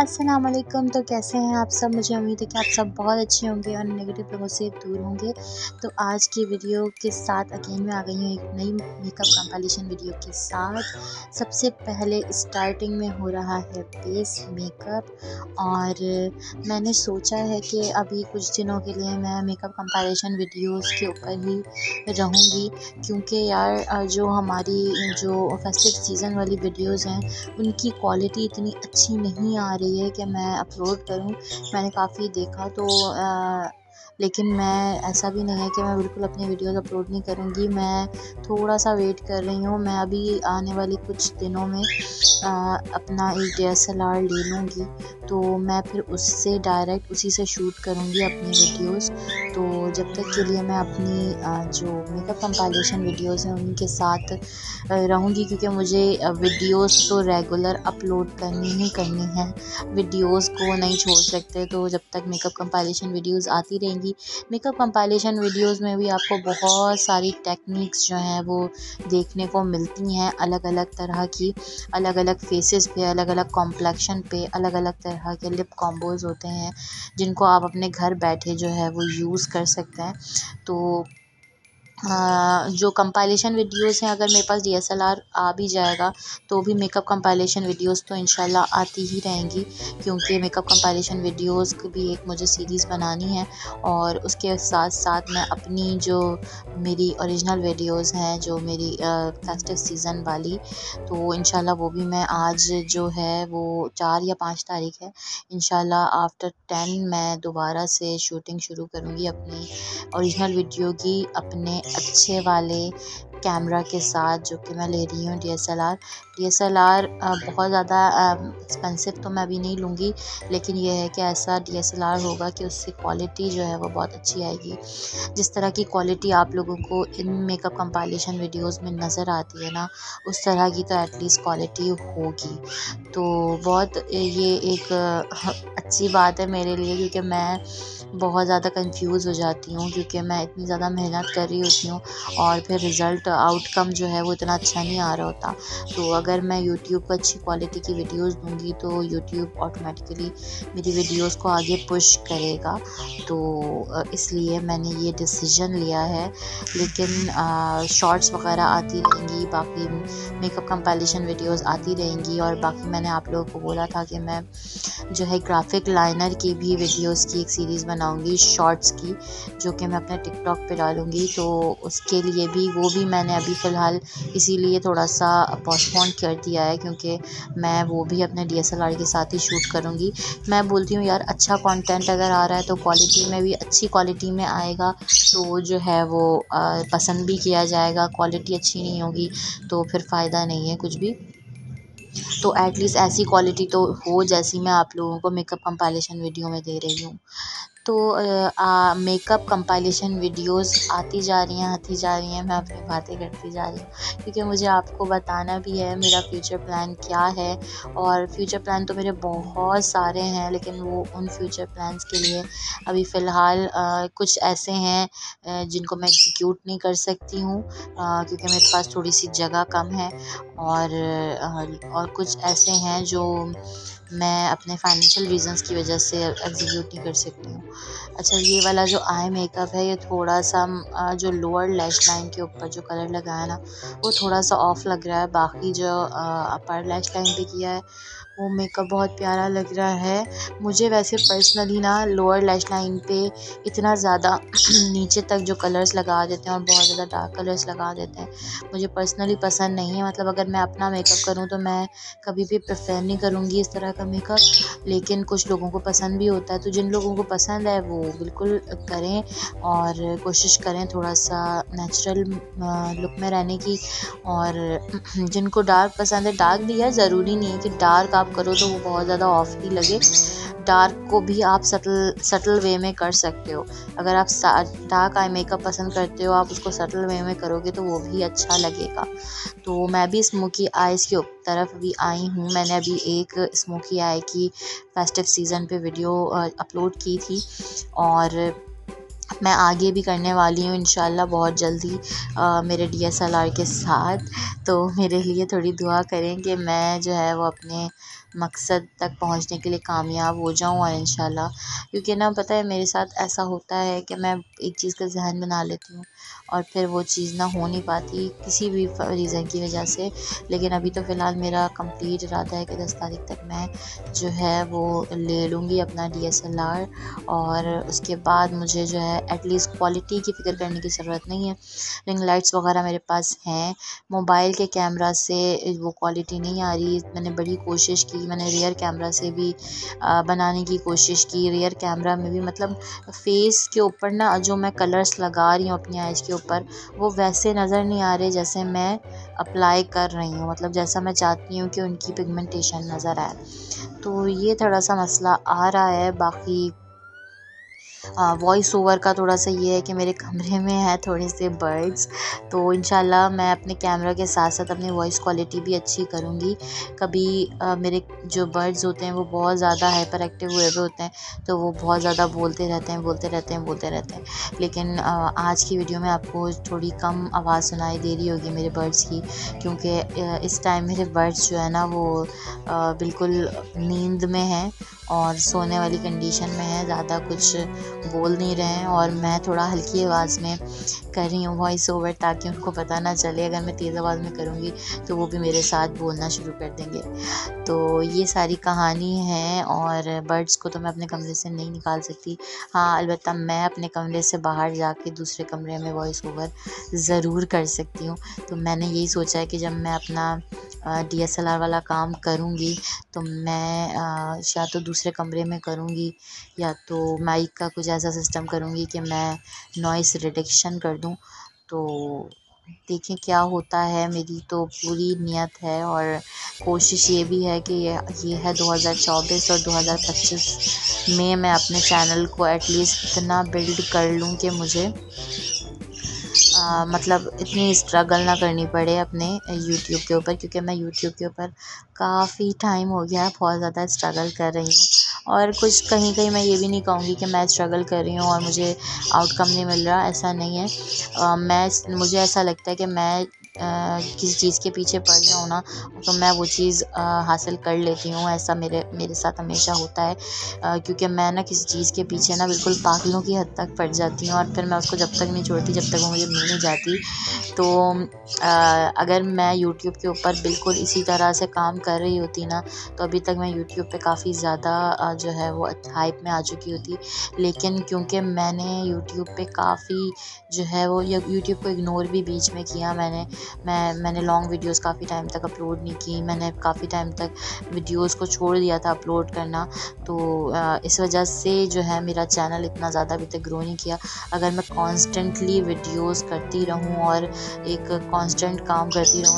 अस्सलाम वालेकुम। तो कैसे हैं आप सब? मुझे उम्मीद है कि आप सब बहुत अच्छे होंगे और नेगेटिव लोगों से दूर होंगे। तो आज की वीडियो के साथ अगेन मैं आ गई हूँ एक नई मेकअप कंपाइलेशन वीडियो के साथ। सबसे पहले स्टार्टिंग में हो रहा है बेस मेकअप और मैंने सोचा है कि अभी कुछ दिनों के लिए मैं मेकअप कंपाइलेशन वीडियोस के ऊपर ही रहूँगी, क्योंकि यार जो हमारी जो फेस्टिव सीज़न वाली वीडियोस हैं उनकी क्वालिटी इतनी अच्छी नहीं आ रही है कि मैं अपलोड करूं। मैंने काफ़ी देखा तो लेकिन मैं ऐसा भी नहीं है कि मैं बिल्कुल अपनी वीडियोस अपलोड नहीं करूंगी। मैं थोड़ा सा वेट कर रही हूँ। मैं अभी आने वाली कुछ दिनों में अपना एक DSLR ले लूँगी, तो मैं फिर उससे डायरेक्ट उसी से शूट करूँगी अपनी वीडियोस। तो जब तक के लिए मैं अपनी जो मेकअप कंपाइलेशन वीडियोस हैं उनके साथ रहूँगी, क्योंकि मुझे वीडियोस तो रेगुलर अपलोड करनी ही करनी है। वीडियोस को नहीं छोड़ सकते। तो जब तक मेकअप कंपाइलेशन वीडियोस आती रहेंगी, मेकअप कंपाइलेशन वीडियोस में भी आपको बहुत सारी टेक्निक्स जो हैं वो देखने को मिलती हैं, अलग अलग तरह की, अलग अलग फेसेस पे, अलग अलग कॉम्प्लेक्शन पे, अलग अलग तरह के लिप कॉम्बोज होते हैं जिनको आप अपने घर बैठे जो है वो यूज़ कर सकते हैं। तो जो कंपाइलेशन वीडियोस हैं, अगर मेरे पास DSLR आ भी जाएगा तो भी मेकअप कंपाइलेशन वीडियोस तो इंशाल्लाह आती ही रहेंगी, क्योंकि मेकअप कंपाइलेशन वीडियोस की भी एक मुझे सीरीज़ बनानी है। और उसके साथ साथ मैं अपनी जो मेरी ओरिजिनल वीडियोस हैं, जो मेरी फेस्टिव सीज़न वाली, तो इंशाल्लाह वो भी मैं आज जो है वो 4 या 5 तारीख है, इंशाल्लाह आफ्टर 10 मैं दोबारा से शूटिंग शुरू करूँगी अपनी ओरिजिनल वीडियो की, अपने अच्छे वाले कैमरा के साथ, जो कि मैं ले रही हूँ DSLR बहुत ज़्यादा एक्सपेंसिव तो मैं अभी नहीं लूँगी, लेकिन यह है कि ऐसा DSLR होगा कि उससे क्वालिटी जो है वो बहुत अच्छी आएगी। जिस तरह की क्वालिटी आप लोगों को इन मेकअप कंपाइलेशन वीडियोस में नज़र आती है ना, उस तरह की तो एटलीस्ट क्वालिटी होगी। तो बहुत ये एक अच्छी बात है मेरे लिए, क्योंकि मैं बहुत ज़्यादा कंफ्यूज हो जाती हूँ, क्योंकि मैं इतनी ज़्यादा मेहनत कर रही होती हूँ और फिर रिज़ल्ट आउटकम जो है वो इतना अच्छा नहीं आ रहा होता। तो अगर मैं यूट्यूब को अच्छी क्वालिटी की वीडियोस दूंगी तो यूट्यूब ऑटोमेटिकली मेरी वीडियोस को आगे पुश करेगा। तो इसलिए मैंने ये डिसीजन लिया है। लेकिन शॉर्ट्स वगैरह आती रहेंगी, बाकी मेकअप कंपाइलेशन वीडियोस आती रहेंगी, और बाकी मैंने आप लोगों को बोला था कि मैं जो है ग्राफिक लाइनर की भी वीडियोस की एक सीरीज़ बनाऊंगी शॉर्ट्स की, जो कि मैं अपने टिकटॉक पे डालूंगी। तो उसके लिए भी वो भी मैंने अभी फ़िलहाल इसीलिए थोड़ा सा पोस्टपोन कर दिया है, क्योंकि मैं वो भी अपने DSLR के साथ ही शूट करूंगी। मैं बोलती हूँ यार, अच्छा कंटेंट अगर आ रहा है तो क्वालिटी में भी अच्छी क्वालिटी में आएगा, तो जो है वो पसंद भी किया जाएगा। क्वालिटी अच्छी नहीं होगी तो फिर फ़ायदा नहीं है कुछ भी। तो एटलीस्ट ऐसी क्वालिटी तो हो जैसी मैं आप लोगों को मेकअप कंपाइलेशन वीडियो में दे रही हूँ। तो मेकअप कंपाइलेशन वीडियोस आती जा रही हैं, मैं अपनी बातें करती जा रही हूँ, क्योंकि मुझे आपको बताना भी है मेरा फ्यूचर प्लान क्या है। और फ्यूचर प्लान तो मेरे बहुत सारे हैं, लेकिन वो उन फ्यूचर प्लान्स के लिए अभी फ़िलहाल कुछ ऐसे हैं जिनको मैं एग्जीक्यूट नहीं कर सकती हूँ, क्योंकि मेरे पास थोड़ी सी जगह कम है। और कुछ ऐसे हैं जो मैं अपने फाइनेंशियल रीज़न्स की वजह से एग्जीक्यूट नहीं कर सकती हूँ। अच्छा, ये वाला जो आई मेकअप है, ये थोड़ा सा जो लोअर लैश लाइन के ऊपर जो कलर लगाया है ना, वो थोड़ा सा ऑफ लग रहा है। बाकी जो अपर लैश लाइन पे किया है वो मेकअप बहुत प्यारा लग रहा है। मुझे वैसे पर्सनली ना लोअर लैश लाइन पे इतना ज़्यादा नीचे तक जो कलर्स लगा देते हैं और बहुत ज़्यादा डार्क कलर्स लगा देते हैं, मुझे पर्सनली पसंद नहीं है। मतलब अगर मैं अपना मेकअप करूँ तो मैं कभी भी प्रेफर नहीं करूँगी इस तरह का मेकअप, लेकिन कुछ लोगों को पसंद भी होता है। तो जिन लोगों को पसंद है वो बिल्कुल करें और कोशिश करें थोड़ा सा नेचुरल लुक में रहने की। और जिनको डार्क पसंद है, डार्क भी है, ज़रूरी नहीं है कि डार्क आप करो तो वो बहुत ज़्यादा ऑफ ही लगे। डार्क को भी आप सटल वे में कर सकते हो। अगर आप डार्क आई मेकअप पसंद करते हो, आप उसको सटल वे में करोगे तो वो भी अच्छा लगेगा। तो मैं भी स्मोकी आइज़ की तरफ भी आई हूँ। मैंने अभी एक स्मोकी आई की फेस्टिव सीज़न पे वीडियो अपलोड की थी, और मैं आगे भी करने वाली हूँ इंशाल्लाह बहुत जल्दी मेरे DSLR के साथ। तो मेरे लिए थोड़ी दुआ करें कि मैं जो है वो अपने मकसद तक पहुंचने के लिए कामयाब हो जाऊं और इंशाल्लाह। क्योंकि ना पता है मेरे साथ ऐसा होता है कि मैं एक चीज़ का ज़हन बना लेती हूँ और फिर वो चीज़ ना हो नहीं पाती किसी भी रीज़न की वजह से। लेकिन अभी तो फ़िलहाल मेरा कंप्लीट इरादा है कि 10 तारीख तक मैं जो है वो ले लूँगी अपना DSLR, और उसके बाद मुझे जो है एटलीस्ट क्वालिटी की फ़िक्र करने की ज़रूरत नहीं है। रिंग लाइट्स वगैरह मेरे पास हैं। मोबाइल के कैमरा से वो क्वालिटी नहीं आ रही। मैंने बड़ी कोशिश की, मैंने रियर कैमरा से भी बनाने की कोशिश की। रियर कैमरा में भी मतलब फेस के ऊपर ना जो मैं कलर्स लगा रही हूँ अपनी आइज़ के ऊपर, वो वैसे नज़र नहीं आ रहे जैसे मैं अप्लाई कर रही हूँ, मतलब जैसा मैं चाहती हूँ कि उनकी पिगमेंटेशन नज़र आए। तो ये थोड़ा-सा मसला आ रहा है। बाकी वॉइस ओवर का थोड़ा-सा ये है कि मेरे कमरे में है थोड़े से बर्ड्स, तो इंशाल्लाह मैं अपने कैमरा के साथ-साथ अपनी वॉइस क्वालिटी भी अच्छी करूँगी। कभी मेरे जो बर्ड्स होते हैं वो बहुत ज़्यादा हाइपर एक्टिव हुए हुए होते हैं, तो वो बहुत ज़्यादा बोलते रहते हैं, बोलते रहते हैं, बोलते रहते हैं। लेकिन आज की वीडियो में आपको थोड़ी कम आवाज़ सुनाई दे रही होगी मेरे बर्ड्स की, क्योंकि इस टाइम मेरे बर्ड्स जो है ना वो बिल्कुल नींद में हैं और सोने वाली कंडीशन में हैं, ज़्यादा कुछ बोल नहीं रहे हैं और मैं थोड़ा हल्की आवाज़ में कर रही हूँ वॉइस ओवर, ताकि उनको पता ना चले। अगर मैं तेज़ आवाज़ में करूँगी तो वो भी मेरे साथ बोलना शुरू कर देंगे। तो ये सारी कहानी है और बर्ड्स को तो मैं अपने कमरे से नहीं निकाल सकती। हाँ, अलबत्ता मैं अपने कमरे से बाहर जाके दूसरे कमरे में वॉइस ओवर ज़रूर कर सकती हूँ। तो मैंने यही सोचा है कि जब मैं अपना DSLR वाला काम करूँगी तो मैं या तो दूसरे कमरे में करूँगी या तो माइक का कुछ ऐसा सिस्टम करूँगी कि मैं नॉइस रिडक्शन कर दूँ। तो देखें क्या होता है। मेरी तो पूरी नियत है और कोशिश ये भी है कि ये है 2024 और 2025 में मैं अपने चैनल को एटलीस्ट इतना बिल्ड कर लूँ कि मुझे मतलब इतनी स्ट्रगल ना करनी पड़े अपने यूट्यूब के ऊपर, क्योंकि मैं यूट्यूब के ऊपर काफ़ी टाइम हो गया है बहुत ज़्यादा स्ट्रगल कर रही हूँ। और कुछ कहीं मैं ये भी नहीं कहूँगी कि मैं स्ट्रगल कर रही हूँ और मुझे आउटकम नहीं मिल रहा, ऐसा नहीं है। मुझे ऐसा लगता है कि मैं किसी चीज़ के पीछे पड़ जाऊँ ना तो मैं वो चीज़ हासिल कर लेती हूँ। ऐसा मेरे मेरे साथ हमेशा होता है, क्योंकि मैं ना किसी चीज़ के पीछे ना बिल्कुल पागलों की हद तक पड़ जाती हूँ और फिर मैं उसको जब तक नहीं छोड़ती जब तक वो मुझे मिल नहीं जाती। तो अगर मैं यूट्यूब के ऊपर बिल्कुल इसी तरह से काम कर रही होती ना तो अभी तक मैं यूट्यूब पे काफ़ी ज़्यादा जो है वो हाइप में आ चुकी होती। लेकिन क्योंकि मैंने यूट्यूब पे काफ़ी जो है वो यूट्यूब को इग्नोर भी बीच में किया। मैंने लॉन्ग वीडियोस काफ़ी टाइम तक अपलोड नहीं की। मैंने काफ़ी टाइम तक वीडियोस को छोड़ दिया था अपलोड करना। तो इस वजह से जो है मेरा चैनल इतना ज़्यादा अभी तक ग्रो नहीं किया। अगर मैं कॉन्स्टेंटली वीडियोस करती रहूं और एक कांस्टेंट काम करती रहूं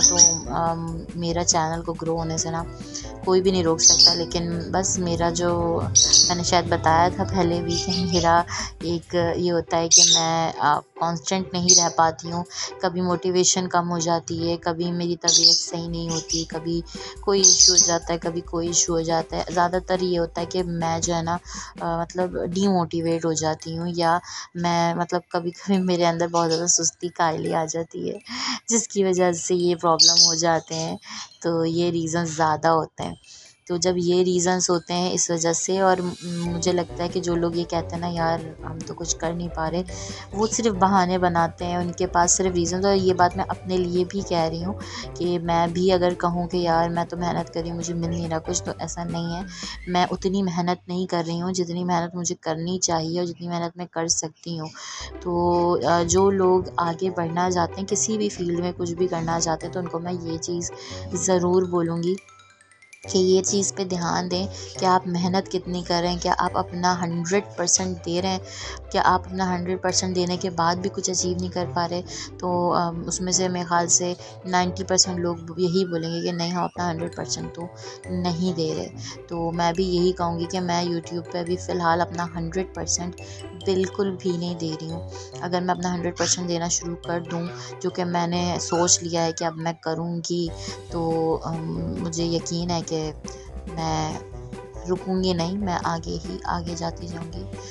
तो मेरा चैनल को ग्रो होने से ना कोई भी नहीं रोक सकता। लेकिन बस मेरा जो मैंने शायद बताया था पहले भी कि मेरा एक ये होता है कि मैं कांस्टेंट नहीं रह पाती हूँ। कभी मोटिवेशन कम हो जाती है, कभी मेरी तबीयत सही नहीं होती, कभी कोई इशू हो जाता है, कभी कोई इशू हो जाता है। ज़्यादातर ये होता है कि मैं जो है ना मतलब डीमोटिवेट हो जाती हूँ, या मैं मतलब कभी-कभी मेरे अंदर बहुत ज़्यादा सुस्ती कायली आ जाती है, जिसकी वजह से ये प्रॉब्लम हो जाते हैं। तो ये रीज़न्स ज़्यादा होते हैं। तो जब ये रीज़न्स होते हैं इस वजह से, और मुझे लगता है कि जो लोग ये कहते हैं ना यार हम तो कुछ कर नहीं पा रहे, वो सिर्फ़ बहाने बनाते हैं, उनके पास सिर्फ़ रीज़न्स। और ये बात मैं अपने लिए भी कह रही हूँ कि मैं भी अगर कहूँ कि यार मैं तो मेहनत कर रही हूँ, मुझे मिल नहीं रहा कुछ, तो ऐसा नहीं है। मैं उतनी मेहनत नहीं कर रही हूँ जितनी मेहनत मुझे करनी चाहिए और जितनी मेहनत मैं कर सकती हूँ। तो जो लोग आगे बढ़ना चाहते हैं, किसी भी फ़ील्ड में कुछ भी करना चाहते हैं, तो उनको मैं ये चीज़ ज़रूर बोलूँगी कि ये चीज़ पे ध्यान दें कि आप मेहनत कितनी कर रहे हैं, क्या आप अपना 100% दे रहे हैं, क्या आप अपना 100% देने के बाद भी कुछ अचीव नहीं कर पा रहे। तो उसमें से मेरे ख़्याल से 90% लोग यही बोलेंगे कि नहीं हम अपना 100% तो नहीं दे रहे। तो मैं भी यही कहूँगी कि मैं यूट्यूब पे अभी फ़िलहाल अपना 100% बिल्कुल भी नहीं दे रही हूँ। अगर मैं अपना 100% देना शुरू कर दूँ, जो कि मैंने सोच लिया है कि अब मैं करूँगी, तो मुझे यकीन है कि मैं रुकूँगी नहीं, मैं आगे ही आगे जाती जाऊँगी।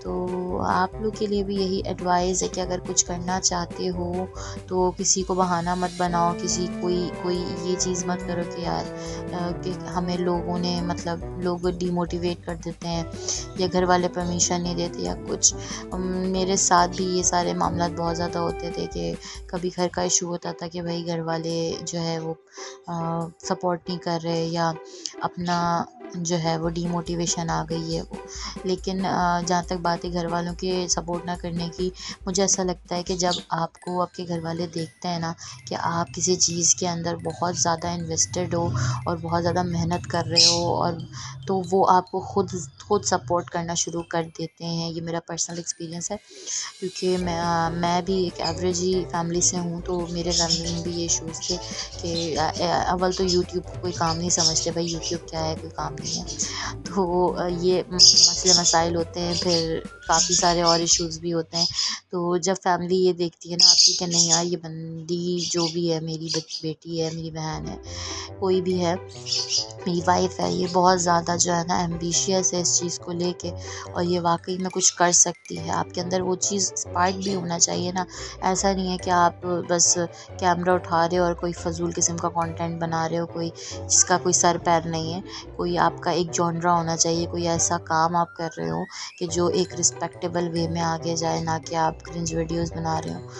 तो आप लोग के लिए भी यही एडवाइस है कि अगर कुछ करना चाहते हो तो किसी को बहाना मत बनाओ, किसी कोई ये चीज़ मत करो कि यार कि हमें लोगों ने मतलब लोग डिमोटिवेट कर देते हैं या घर वाले परमिशन नहीं देते या कुछ। मेरे साथ भी ये सारे मामला बहुत ज़्यादा होते थे कि कभी घर का इशू होता था कि भाई घर वाले जो है वो सपोर्ट नहीं कर रहे या अपना जो है वो डीमोटिवेशन आ गई है वो। लेकिन जहाँ तक बात है घर वालों के सपोर्ट ना करने की, मुझे ऐसा लगता है कि जब आपको आपके घर वाले देखते हैं ना कि आप किसी चीज़ के अंदर बहुत ज़्यादा इन्वेस्टेड हो और बहुत ज़्यादा मेहनत कर रहे हो और तो वो आपको खुद सपोर्ट करना शुरू कर देते हैं। ये मेरा पर्सनल एक्सपीरियंस है, क्योंकि मैं भी एक एवरेज ही फैमिली से हूँ, तो मेरे फैमिली में भी ये इशूज़ थे कि अव्वल तो यूट्यूब को कोई काम नहीं समझते, भाई यूट्यूब क्या है, कोई काम नहीं है। तो ये मसले मसाइल होते हैं, फिर काफ़ी सारे और इश्यूज़ भी होते हैं। तो जब फैमिली ये देखती है ना आपकी कि नहीं यार ये बंदी जो भी है, मेरी बेटी है, मेरी बहन है, कोई भी है, मेरी वाइफ है, ये बहुत ज़्यादा जो है ना एम्बिशियस है इस चीज़ को लेके और ये वाकई में कुछ कर सकती है। आपके अंदर वो चीज़ स्पार्क भी होना चाहिए ना। ऐसा नहीं है कि आप बस कैमरा उठा रहे हो और कोई फ़जूल किस्म का कंटेंट बना रहे हो, कोई जिसका कोई सर पैर नहीं है। कोई आपका एक जॉनरा होना चाहिए, कोई ऐसा काम आप कर रहे हो कि जो एक रिस्पेक्टेबल वे में आगे जाए, ना कि आप क्रिंज वीडियोज़ बना रहे हो।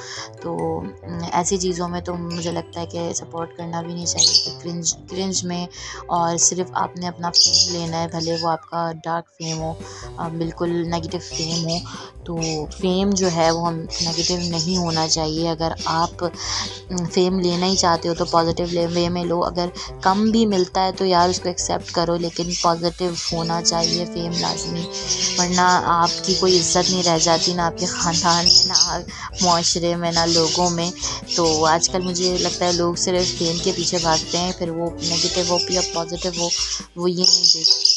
तो ऐसी चीज़ों में तो मुझे लगता है कि सपोर्ट करना भी नहीं चाहिए कि क्रिंज में और सिर्फ आपने अपना फेम लेना है, भले वो आपका डार्क फेम हो, बिल्कुल नेगेटिव फेम हो। तो फेम जो है वो हम नेगेटिव नहीं होना चाहिए। अगर आप फेम लेना ही चाहते हो तो पॉजिटिव वे में लो। अगर कम भी मिलता है तो यार उसको एक्सेप्ट करो, लेकिन पॉजिटिव होना चाहिए फेम लाजमी, वरना आपकी कोई इज्जत नहीं रह जाती, ना आपके ख़ानदान में, ना माशरे में, ना लोगों में। तो आजकल मुझे लगता है लोग सिर्फ फेम के पीछे भागते हैं, फिर वो नेगेटिव हो या पॉजिटिव हो वो ये नहीं देखते।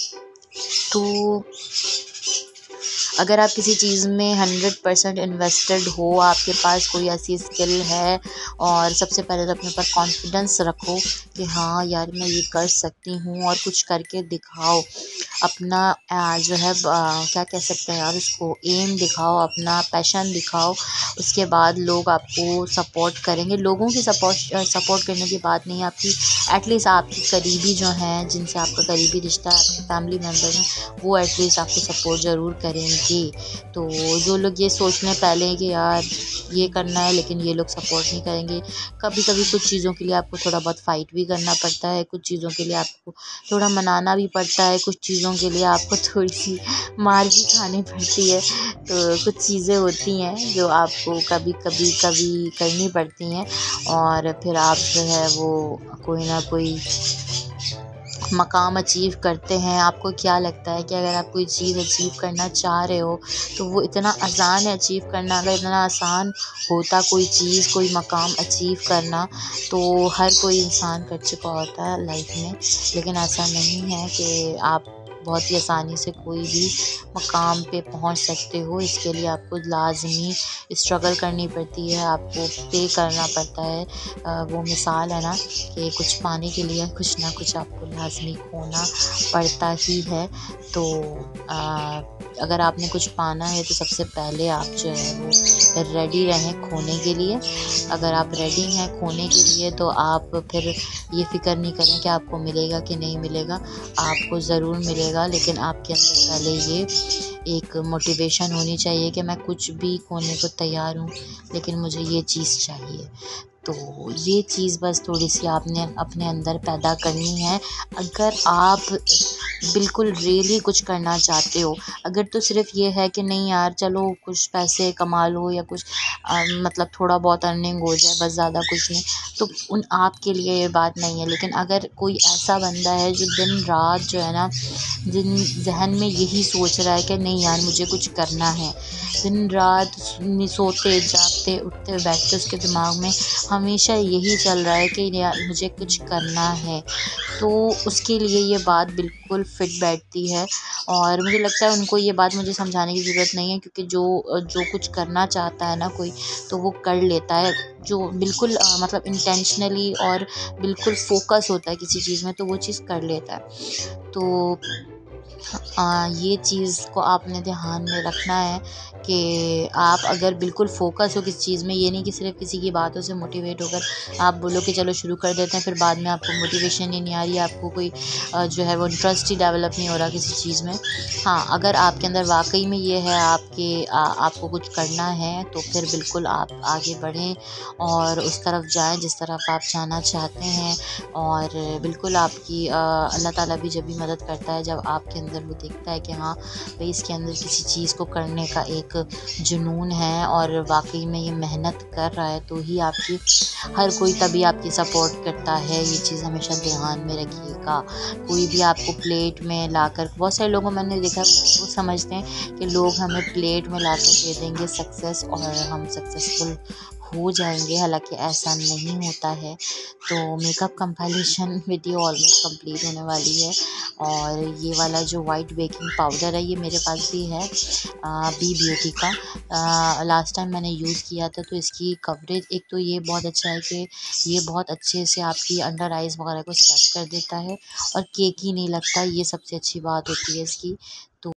तो अगर आप किसी चीज़ में 100% इन्वेस्टेड हो, आपके पास कोई ऐसी स्किल है, और सबसे पहले तो अपने ऊपर कॉन्फिडेंस रखो कि हाँ यार मैं ये कर सकती हूँ और कुछ करके दिखाओ। अपना जो है क्या कह सकते हैं यार उसको, एम दिखाओ, अपना पैशन दिखाओ। उसके बाद लोग आपको सपोर्ट करेंगे। लोगों की सपोर्ट करने की बात नहीं है, आपकी एटलीस्ट आपकी करीबी जो हैं, जिनसे आपका करीबी रिश्ता है, आपके फैमिली मेम्बर हैं, वो एटलीस्ट आपको सपोर्ट ज़रूर करेंगे। तो जो लोग ये सोच लें पहले कि यार ये करना है लेकिन ये लोग सपोर्ट नहीं करेंगे, कभी कभी कुछ चीज़ों के लिए आपको थोड़ा बहुत फ़ाइट भी करना पड़ता है, कुछ चीज़ों के लिए आपको थोड़ा मनाना भी पड़ता है, कुछ चीज़ों के लिए आपको थोड़ी सी मार भी खानी पड़ती है। तो कुछ चीज़ें होती हैं जो आपको कभी करनी पड़ती हैं, और फिर आप जो है वो कोई ना कोई मकाम अचीव करते हैं। आपको क्या लगता है कि अगर आप कोई चीज़ अचीव करना चाह रहे हो तो वो इतना आसान है अचीव करना? अगर इतना आसान होता कोई चीज़, कोई मकाम अचीव करना, तो हर कोई इंसान कर चुका होता है लाइफ में। लेकिन ऐसा नहीं है कि आप बहुत ही आसानी से कोई भी मकाम पे पहुंच सकते हो। इसके लिए आपको लाजमी स्ट्रगल करनी पड़ती है, आपको पे करना पड़ता है। वो मिसाल है ना कि कुछ पाने के लिए कुछ ना कुछ आपको लाजमी खोना पड़ता ही है। तो अगर आपने कुछ पाना है तो सबसे पहले आप जो है वो रेडी रहें खोने के लिए। अगर आप रेडी हैं खोने के लिए तो आप फिर ये फ़िक्र नहीं करें कि आपको मिलेगा कि नहीं मिलेगा, आपको ज़रूर मिलेगा। लेकिन आपके अंदर पहले ये एक मोटिवेशन होनी चाहिए कि मैं कुछ भी खोने को तैयार हूँ, लेकिन मुझे ये चीज़ चाहिए। तो ये चीज़ बस थोड़ी-सी आपने अपने अंदर पैदा करनी है। अगर आप बिल्कुल रियली कुछ करना चाहते हो, अगर तो सिर्फ़ ये है कि नहीं यार चलो कुछ पैसे कमा लो या कुछ मतलब थोड़ा बहुत अर्निंग हो जाए, बस ज़्यादा कुछ नहीं, तो आपके लिए ये बात नहीं है। लेकिन अगर कोई ऐसा बंदा है जो दिन-रात जो है ना, जिन ज़हन में यही सोच रहा है कि नहीं यार मुझे कुछ करना है, दिन-रात सोते, जागते, उठते, बैठते उसके दिमाग में हमेशा यही चल रहा है कि यार मुझे कुछ करना है, तो उसके लिए ये बात बिल्कुल फिट बैठती है। और मुझे लगता है उनको ये बात मुझे समझाने की ज़रूरत नहीं है, क्योंकि जो कुछ करना चाहता है ना कोई, तो वो कर लेता है। जो बिल्कुल मतलब इंटेंशनली और बिल्कुल फ़ोकस होता है किसी चीज़ में, तो वो चीज़ कर लेता है। तो ये चीज़ को आपने ध्यान में रखना है कि आप अगर बिल्कुल फ़ोकस हो किसी चीज़ में, ये नहीं कि सिर्फ़ किसी की बातों से मोटिवेट होकर आप बोलो कि चलो शुरू कर देते हैं, फिर बाद में आपको मोटिवेशन ही नहीं आ रही है, आपको कोई जो है वो इंटरेस्ट ही डेवलप नहीं हो रहा किसी चीज़ में। हाँ, अगर आपके अंदर वाक़ई में ये है आपको कुछ करना है, तो फिर बिल्कुल आप आगे बढ़ें और उस तरफ जाएँ जिस तरफ आप जाना चाहते हैं। और बिल्कुल आपकी अल्लाह ताला भी जब भी मदद करता है, जब आपके अंदर वो देखता है कि हाँ भाई इसके अंदर किसी चीज़ को करने का एक जुनून है और वाक़ई में ये मेहनत कर रहा है, तो ही आपकी हर कोई तभी आपकी सपोर्ट करता है। ये चीज़ हमेशा ध्यान में रखिएगा। कोई भी आपको प्लेट में लाकर, बहुत सारे लोगों मैंने देखा वो समझते हैं कि लोग हमें प्लेट में लाकर दे देंगे सक्सेस और हम सक्सेसफुल हो जाएंगे, हालांकि ऐसा नहीं होता है। तो makeup compilation video almost complete होने वाली है और ये वाला जो वाइट बेकिंग पाउडर है ये मेरे पास भी है बी ब्यूटी का। लास्ट टाइम मैंने यूज़ किया था, तो इसकी कवरेज एक तो ये बहुत अच्छा है कि ये बहुत अच्छे से आपकी अंडर आइज़ वगैरह को सेट कर देता है और केकी नहीं लगता, ये सबसे अच्छी बात होती है इसकी। तो